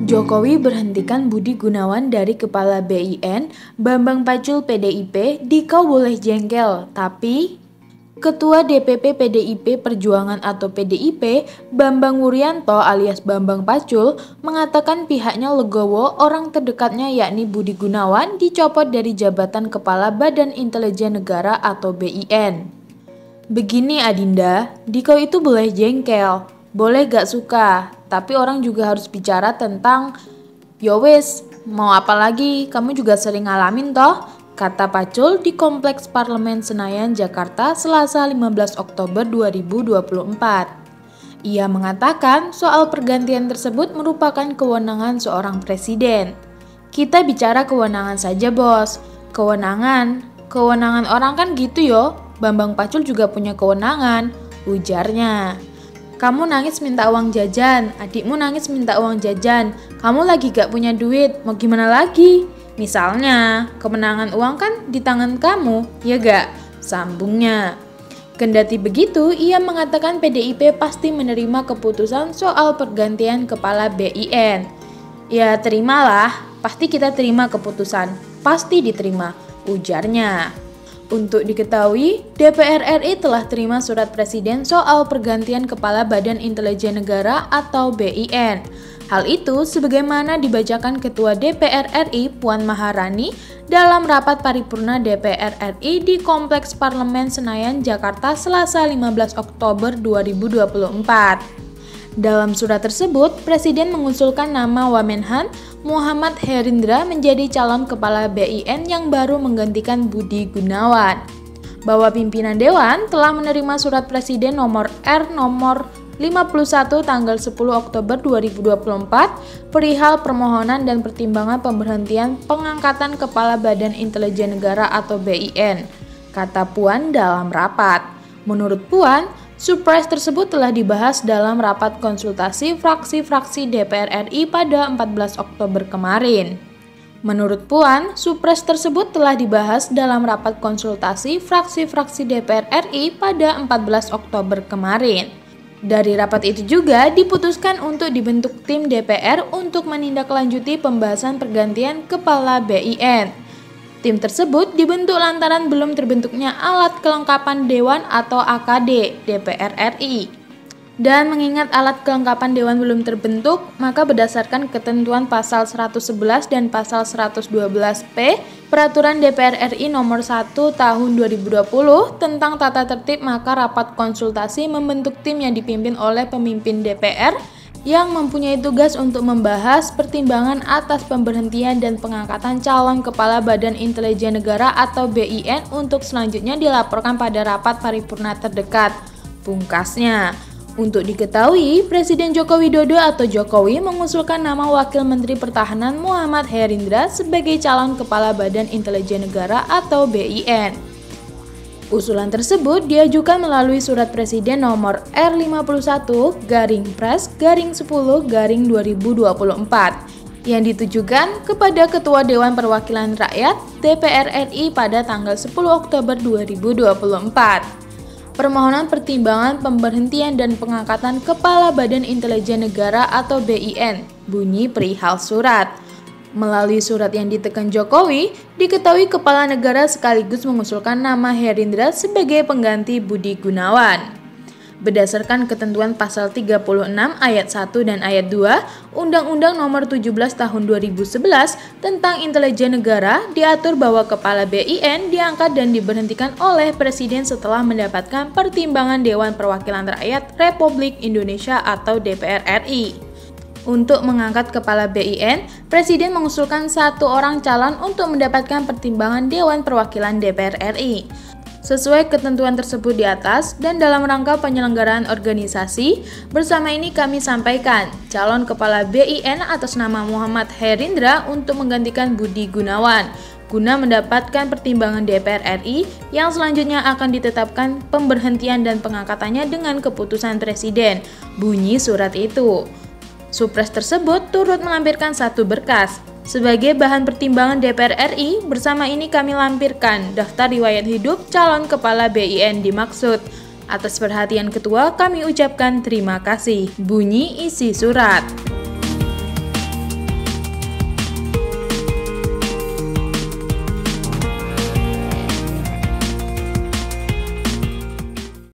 Jokowi berhentikan Budi Gunawan dari Kepala BIN, Bambang Pacul PDIP, dikau boleh jengkel, tapi Ketua DPP PDIP Perjuangan atau PDIP, Bambang Wuryanto alias Bambang Pacul, mengatakan pihaknya legowo orang terdekatnya yakni Budi Gunawan dicopot dari jabatan Kepala Badan Intelijen Negara atau BIN. Begini Adinda, dikau itu boleh jengkel, boleh gak suka, tapi orang juga harus bicara tentang yowes, mau apa lagi, kamu juga sering ngalamin toh, kata Pacul di Kompleks Parlemen Senayan, Jakarta, Selasa 15 Oktober 2024. Ia mengatakan soal pergantian tersebut merupakan kewenangan seorang presiden. Kita bicara kewenangan saja bos, kewenangan orang kan gitu yo, Bambang Pacul juga punya kewenangan, ujarnya. Kamu nangis minta uang jajan, adikmu nangis minta uang jajan, kamu lagi gak punya duit, mau gimana lagi? Misalnya, kemenangan uang kan di tangan kamu, ya gak? Sambungnya. Kendati begitu, ia mengatakan PDIP pasti menerima keputusan soal pergantian kepala BIN. Ya terimalah, pasti kita terima keputusan, pasti diterima, ujarnya. Untuk diketahui, DPR RI telah terima surat Presiden soal pergantian Kepala Badan Intelijen Negara atau BIN. Hal itu sebagaimana dibacakan Ketua DPR RI Puan Maharani dalam rapat paripurna DPR RI di Kompleks Parlemen Senayan, Jakarta, Selasa 15 Oktober 2024. Dalam surat tersebut, Presiden mengusulkan nama Wamenhan Muhammad Herindra menjadi calon kepala BIN yang baru menggantikan Budi Gunawan. Bahwa pimpinan Dewan telah menerima surat Presiden nomor 51 tanggal 10 Oktober 2024 perihal permohonan dan pertimbangan pemberhentian pengangkatan Kepala Badan Intelijen Negara atau BIN, kata Puan dalam rapat. Menurut Puan, Surprise tersebut telah dibahas dalam rapat konsultasi fraksi-fraksi DPR RI pada 14 Oktober kemarin. Menurut Puan, surprise tersebut telah dibahas dalam rapat konsultasi fraksi-fraksi DPR RI pada 14 Oktober kemarin. Dari rapat itu juga diputuskan untuk dibentuk tim DPR untuk menindaklanjuti pembahasan pergantian kepala BIN. Tim tersebut dibentuk lantaran belum terbentuknya alat kelengkapan Dewan atau AKD DPR RI. Dan mengingat alat kelengkapan Dewan belum terbentuk, maka berdasarkan ketentuan pasal 111 dan pasal 112P Peraturan DPR RI nomor 1 tahun 2020 tentang tata tertib, maka rapat konsultasi membentuk tim yang dipimpin oleh pemimpin DPR yang mempunyai tugas untuk membahas pertimbangan atas pemberhentian dan pengangkatan calon Kepala Badan Intelijen Negara atau BIN untuk selanjutnya dilaporkan pada rapat paripurna terdekat. Pungkasnya, untuk diketahui, Presiden Joko Widodo atau Jokowi mengusulkan nama Wakil Menteri Pertahanan Muhammad Herindra sebagai calon Kepala Badan Intelijen Negara atau BIN. Usulan tersebut diajukan melalui surat Presiden nomor R51-Pres-10-2024 yang ditujukan kepada Ketua Dewan Perwakilan Rakyat DPR RI pada tanggal 10 Oktober 2024. Permohonan pertimbangan pemberhentian dan pengangkatan Kepala Badan Intelijen Negara atau BIN bunyi perihal surat. Melalui surat yang ditekan Jokowi, diketahui Kepala Negara sekaligus mengusulkan nama Herindra sebagai pengganti Budi Gunawan. Berdasarkan ketentuan pasal 36 ayat 1 dan ayat 2 Undang-Undang Nomor 17 Tahun 2011 tentang Intelijen Negara, diatur bahwa Kepala BIN diangkat dan diberhentikan oleh Presiden setelah mendapatkan pertimbangan Dewan Perwakilan Rakyat Republik Indonesia atau DPR RI. Untuk mengangkat Kepala BIN, Presiden mengusulkan satu orang calon untuk mendapatkan pertimbangan Dewan Perwakilan DPR RI. Sesuai ketentuan tersebut di atas dan dalam rangka penyelenggaraan organisasi, bersama ini kami sampaikan calon Kepala BIN atas nama Muhammad Herindra untuk menggantikan Budi Gunawan, guna mendapatkan pertimbangan DPR RI yang selanjutnya akan ditetapkan pemberhentian dan pengangkatannya dengan keputusan Presiden, bunyi surat itu. Supres tersebut turut melampirkan satu berkas. Sebagai bahan pertimbangan DPR RI, bersama ini kami lampirkan daftar riwayat hidup calon kepala BIN dimaksud. Atas perhatian Ketua, kami ucapkan terima kasih. Bunyi isi surat.